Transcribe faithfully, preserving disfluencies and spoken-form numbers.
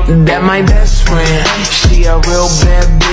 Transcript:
That my best friend, she a real bad bitch.